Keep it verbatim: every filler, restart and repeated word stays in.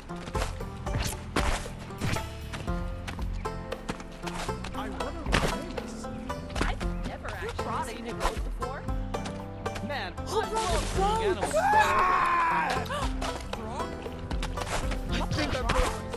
I wonder what it is. I've never actually seen a goat before. Man, I love seeing animals. I think I'm